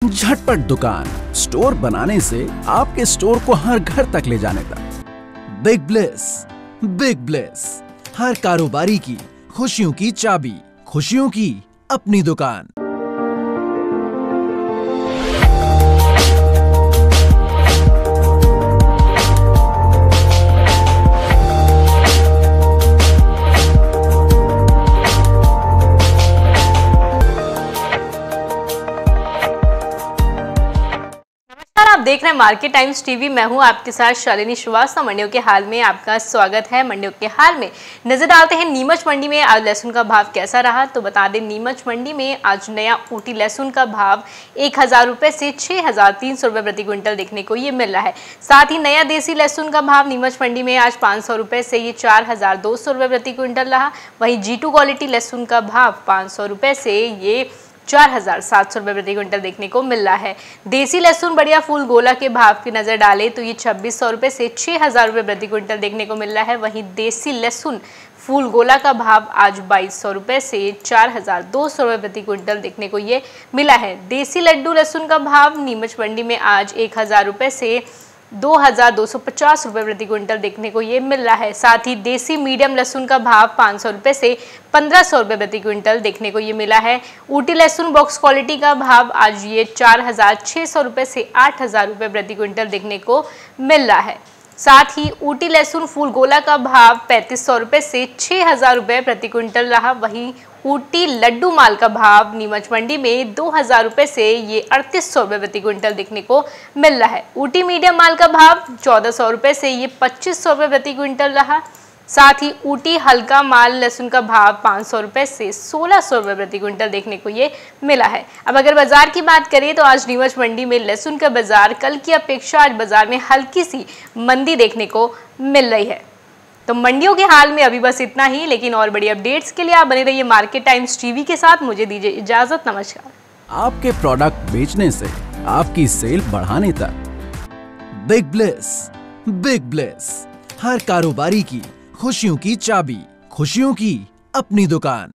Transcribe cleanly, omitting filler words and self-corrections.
झटपट दुकान, स्टोर बनाने से आपके स्टोर को हर घर तक ले जाने तक। बिग ब्लेस, हर कारोबारी की खुशियों की चाबी, खुशियों की अपनी दुकान। आप देख रहे हैं मार्केट टाइम्स टीवी। मैं हूं आपके साथ शालिनी श्रीवास्तव। मंडियों के हाल में आपका स्वागत है। मंडियों के हाल में नजर डालते हैं नीमच मंडी में आज लहसुन का भाव कैसा रहा। तो बता दें नीमच मंडी में आज नया ऊटी लहसुन का भाव 1000 रुपये से 6300 रुपये प्रति क्विंटल देखने को ये मिल रहा है। साथ ही नया देसी लहसुन का भाव नीमच मंडी में आज 500 रुपये से ये 4200 रुपये प्रति क्विंटल रहा। वहीं G2 क्वालिटी लहसुन का भाव 500 रुपये से ये 4700 रुपये प्रति क्विंटल देखने को मिल रहा है। देसी लहसुन बढ़िया फूल गोला के भाव की नजर डालें तो ये 2600 रुपये से 6000 रुपये प्रति क्विंटल देखने को मिल रहा है। वहीं देसी लहसुन फूल गोला का भाव आज 2200 रुपये से 4200 रुपये प्रति क्विंटल देखने को ये मिला है। देसी लड्डू लहसुन का भाव नीमच मंडी में आज 1000 रुपये से 2250 रुपये प्रति क्विंटल देखने को ये मिल रहा है। साथ ही देसी मीडियम लहसुन का भाव 500 रुपये से 1500 रुपये प्रति क्विंटल देखने को ये मिला है। ऊटी लहसुन बॉक्स क्वालिटी का भाव आज ये 4600 रुपये से 8000 रुपये प्रति क्विंटल देखने को मिल रहा है। साथ ही ऊटी लहसुन फूल गोला का भाव 3500 रुपये से 6000 रुपये प्रति क्विंटल रहा। वहीं ऊटी लड्डू माल का भाव नीमच मंडी में 2000 रुपये से ये 3800 रुपये प्रति क्विंटल देखने को मिल रहा है। ऊटी मीडियम माल का भाव 1400 रुपये से ये 2500 रुपये प्रति क्विंटल रहा। साथ ही ऊटी हल्का माल लहसुन का भाव 500 रुपये से 1600 रुपये प्रति क्विंटल देखने को ये मिला है। अब अगर बाजार की बात करें तो आज नीमच मंडी में लहसुन का बाजार कल की अपेक्षा आज बाजार में हल्की सी मंदी देखने को मिल रही है। तो मंडियों के हाल में अभी बस इतना ही, लेकिन और बड़ी अपडेट्स के लिए आप बने रहिए मार्केट टाइम्स टीवी के साथ। मुझे दीजिए इजाजत, नमस्कार। आपके प्रोडक्ट बेचने से आपकी सेल बढ़ाने तक। बिग ब्लेस, हर कारोबारी की खुशियों की चाबी, खुशियों की अपनी दुकान।